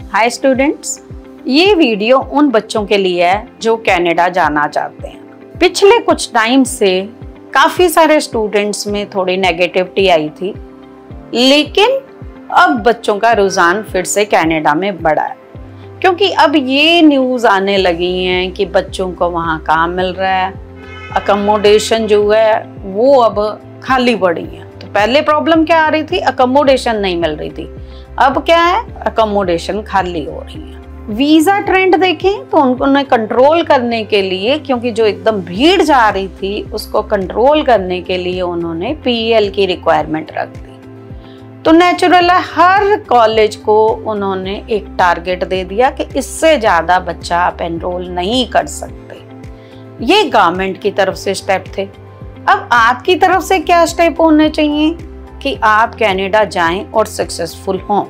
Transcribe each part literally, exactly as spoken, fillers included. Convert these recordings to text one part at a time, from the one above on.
Hi students, ये video उन बच्चों के लिए है जो कनाडा जाना चाहते हैं। पिछले कुछ टाइम से काफ़ी सारे स्टूडेंट्स में थोड़ी नेगेटिविटी आई थी, लेकिन अब बच्चों का रुझान फिर से कनाडा में बढ़ा है, क्योंकि अब ये न्यूज़ आने लगी हैं कि बच्चों को वहाँ काम मिल रहा है, अकोमोडेशन जो है वो अब खाली पड़ी है। तो पहले प्रॉब्लम क्या आ रही थी, अकोमोडेशन नहीं मिल रही थी, अब क्या है, अकोमोडेशन खाली हो रही है। वीज़ा ट्रेंड देखें तो उन्होंने कंट्रोल करने के लिए, क्योंकि जो एकदम भीड़ जा रही थी उसको कंट्रोल करने के लिए उन्होंने पीएल की रिक्वायरमेंट रख दी। तो नेचुरल है, हर कॉलेज को उन्होंने एक टारगेट दे दिया कि इससे ज़्यादा बच्चा आप एनरोल नहीं कर सकते। ये गवर्नमेंट की तरफ से स्टेप थे। अब आपकी तरफ से क्या स्टेप होने चाहिए कि आप कनाडा जाएं और सक्सेसफुल हों।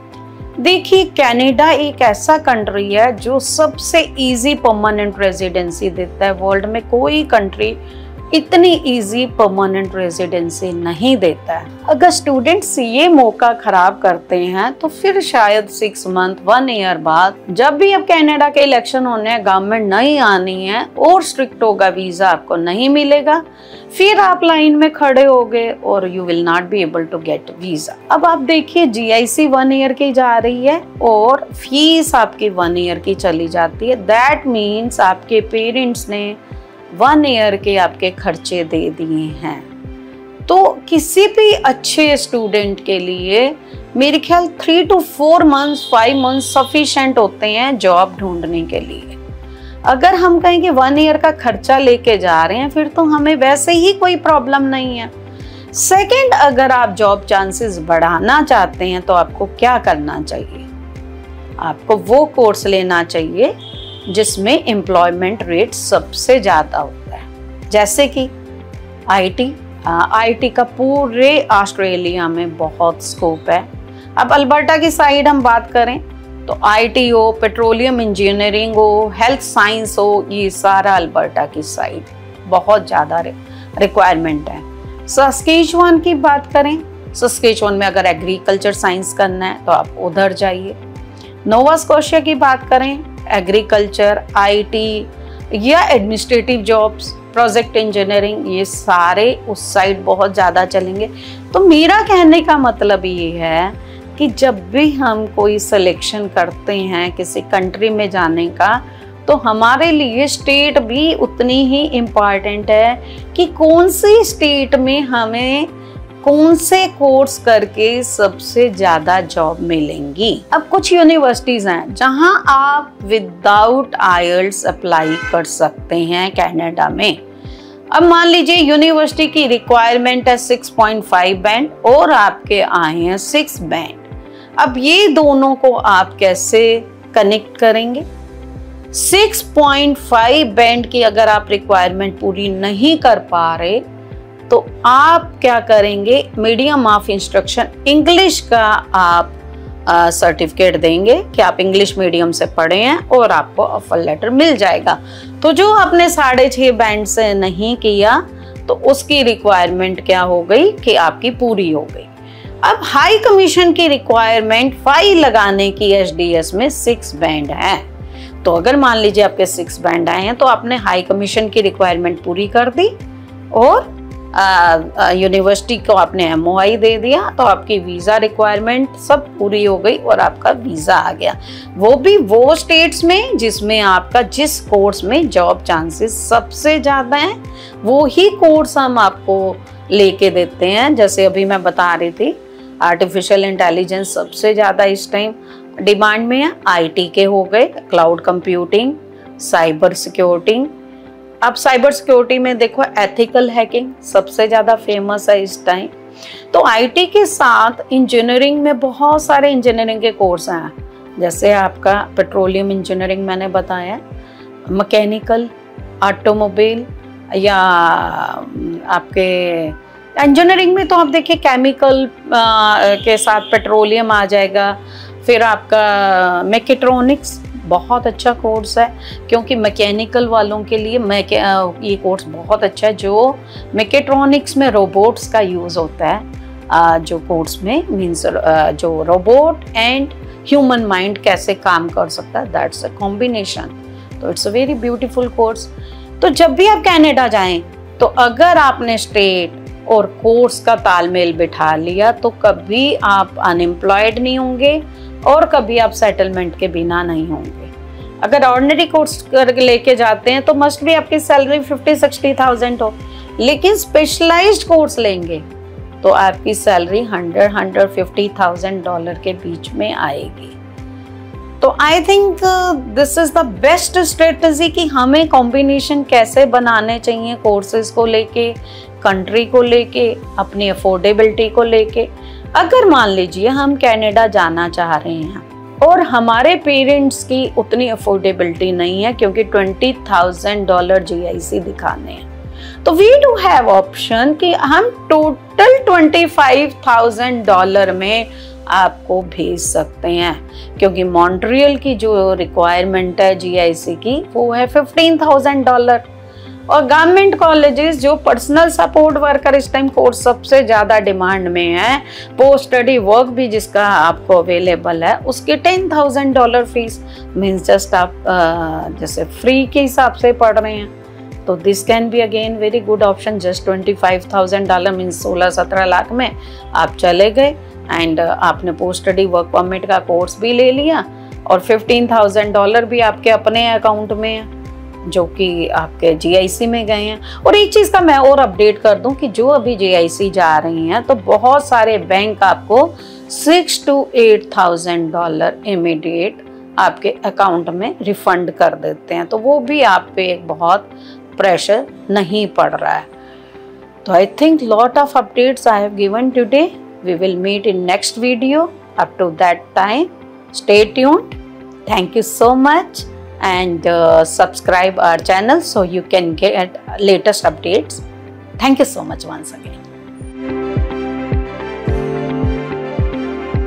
देखिए, कनाडा एक ऐसा कंट्री है जो सबसे इजी परमानेंट रेजिडेंसी देता है। वर्ल्ड में कोई कंट्री इतनी इजी परमानेंट रेजिडेंसी नहीं देता है। अगर स्टूडेंट्स ये मौका खराब करते हैं तो फिर शायद सिक्स मंथ वन ईयर बाद जब भी अब कनाडा के इलेक्शन होने हैं, गवर्नमेंट नहीं आनी है और स्ट्रिक्ट होगा, वीजा आपको नहीं मिलेगा, फिर आप लाइन में खड़े होगे और you will not be able to get visa. अब आप देखिए, जीआईसी वन ईयर की जा रही है और फीस आपकी वन ईयर की चली जाती है। दैट मीन्स आपके पेरेंट्स ने वन ईयर के आपके खर्चे दे दिए हैं। तो किसी भी अच्छे स्टूडेंट के लिए मेरे ख्याल three two four months five months sufficient होते हैं जॉब ढूंढने के लिए। अगर हम कहें कि वन ईयर का खर्चा लेके जा रहे हैं, फिर तो हमें वैसे ही कोई प्रॉब्लम नहीं है। सेकंड, अगर आप जॉब चांसेस बढ़ाना चाहते हैं तो आपको क्या करना चाहिए, आपको वो कोर्स लेना चाहिए जिसमें एम्प्लॉयमेंट रेट सबसे ज़्यादा होता है, जैसे कि आईटी। आईटी का पूरे ऑस्ट्रेलिया में बहुत स्कोप है। अब अल्बर्टा की साइड हम बात करें तो आईटी हो, पेट्रोलियम इंजीनियरिंग हो, हेल्थ साइंस हो, ये सारा अल्बर्टा की साइड बहुत ज़्यादा रिक्वायरमेंट है। सस्केचुआन की बात करें, सस्केचुआन में अगर एग्रीकल्चर साइंस करना है तो आप उधर जाइए। नोवा स्कोशिया की बात करें, एग्रीकल्चर, आईटी या एडमिनिस्ट्रेटिव जॉब्स, प्रोजेक्ट इंजीनियरिंग, ये सारे उस साइड बहुत ज़्यादा चलेंगे। तो मेरा कहने का मतलब ये है कि जब भी हम कोई सिलेक्शन करते हैं किसी कंट्री में जाने का, तो हमारे लिए स्टेट भी उतनी ही इम्पॉर्टेंट है कि कौन सी स्टेट में हमें कौन से कोर्स करके सबसे ज़्यादा जॉब मिलेंगी। अब कुछ यूनिवर्सिटीज़ हैं जहां आप विदाउट आईएलटीएस अप्लाई कर सकते हैं कनाडा में। अब मान लीजिए यूनिवर्सिटी की रिक्वायरमेंट है सिक्स पॉइंट फाइव बैंड और आपके आए हैं सिक्स बैंड। अब ये दोनों को आप कैसे कनेक्ट करेंगे? सिक्स पॉइंट फाइव बैंड की अगर आप रिक्वायरमेंट पूरी नहीं कर पा रहे तो आप क्या करेंगे, मीडियम ऑफ इंस्ट्रक्शन इंग्लिश का आप सर्टिफिकेट देंगे कि आप इंग्लिश मीडियम से पढ़े हैं और आपको ऑफर लेटर मिल जाएगा। तो जो आपने साढ़े छः बैंड से नहीं किया तो उसकी रिक्वायरमेंट क्या हो गई कि आपकी पूरी हो गई। अब हाई कमीशन की रिक्वायरमेंट फाइल लगाने की एचडीएस में सिक्स बैंड है। तो अगर मान लीजिए आपके सिक्स बैंड आए हैं तो आपने हाई कमीशन की रिक्वायरमेंट पूरी कर दी और यूनिवर्सिटी को आपने एमओआई दे दिया, तो आपकी वीज़ा रिक्वायरमेंट सब पूरी हो गई और आपका वीज़ा आ गया। वो भी वो स्टेट्स में जिसमें आपका जिस कोर्स में जॉब चांसेस सबसे ज़्यादा हैं, वो ही कोर्स हम आपको लेके देते हैं। जैसे अभी मैं बता रही थी, आर्टिफिशियल इंटेलिजेंस सबसे ज़्यादा इस टाइम डिमांड में है। आईटी के हो गए, क्लाउड कंप्यूटिंग, साइबर सिक्योरिटी। अब साइबर सिक्योरिटी में देखो, एथिकल हैकिंग सबसे ज़्यादा फेमस है इस टाइम। तो आईटी के साथ इंजीनियरिंग में बहुत सारे इंजीनियरिंग के कोर्स हैं, जैसे आपका पेट्रोलियम इंजीनियरिंग मैंने बताया, मैकेनिकल, ऑटोमोबाइल, या आपके इंजीनियरिंग में तो आप देखिए केमिकल के साथ पेट्रोलियम आ जाएगा। फिर आपका मैकेट्रॉनिक्स बहुत अच्छा कोर्स है, क्योंकि मैकेनिकल वालों के लिए मैके ये कोर्स बहुत अच्छा है। जो मैकेट्रॉनिक्स में रोबोट्स का यूज़ होता है, जो कोर्स में मीन्स जो रोबोट एंड ह्यूमन माइंड कैसे काम कर सकता है, दैट्स अ कॉम्बिनेशन। तो it's a very beautiful course. तो जब भी आप कनाडा जाएं तो अगर आपने स्टेट और कोर्स का तालमेल बिठा लिया तो कभी आप अनएम्प्लॉयड नहीं होंगे और कभी आप सेटलमेंट के बिना नहीं होंगे। अगर ऑर्डिनरी कोर्स कर लेके जाते हैं तो मस्ट भी आपकी सैलरी फिफ्टी सिक्सटी थाउजेंड हो, लेकिन स्पेशलाइज्ड कोर्स लेंगे तो आपकी salary hundred hundred fifty thousand dollar के बीच में आएगी। तो I think this is the best strategy कि हमें कॉम्बिनेशन कैसे बनाने चाहिए कोर्सेज को लेके, कंट्री को लेके, अपनी अफोर्डेबिलिटी को लेके। अगर मान लीजिए हम कनाडा जाना चाह रहे हैं और हमारे पेरेंट्स की उतनी अफोर्डेबिलिटी नहीं है क्योंकि twenty thousand dollar G I C दिखाने हैं, तो वी डू हैव ऑप्शन कि हम total twenty five thousand dollar में आपको भेज सकते हैं, क्योंकि मॉन्ट्रियल की जो रिक्वायरमेंट है जी आई सी की वो है फिफ्टीन थाउजेंड डॉलर। और गवर्नमेंट कॉलेजेस जो पर्सनल सपोर्ट वर्कर इस टाइम कोर्स सबसे ज़्यादा डिमांड में है, पोस्ट स्टडी वर्क भी जिसका आपको अवेलेबल है उसके ten thousand dollar fees, means just आप आ, जैसे फ्री के हिसाब से पढ़ रहे हैं। तो this can be again very good option. Just twenty five thousand dollar means सोलह सत्रह लाख में आप चले गए एंड आपने पोस्ट स्टडी वर्क परमिट का कोर्स भी ले लिया और फिफ्टीन थाउजेंड डॉलर भी आपके अपने अकाउंट में है जो कि आपके जी आई सी में गए हैं। और एक चीज़ का मैं और अपडेट कर दूं कि जो अभी जी आई सी जा रही हैं तो बहुत सारे बैंक आपको six to eight thousand dollar immediate आपके अकाउंट में रिफंड कर देते हैं, तो वो भी आप पे एक बहुत प्रेशर नहीं पड़ रहा है। तो I think lot of updates I have given today. We will meet in next video. Up to that time stay tuned. Thank you so much and uh, subscribe our channel so you can get latest updates. Thank you so much once again.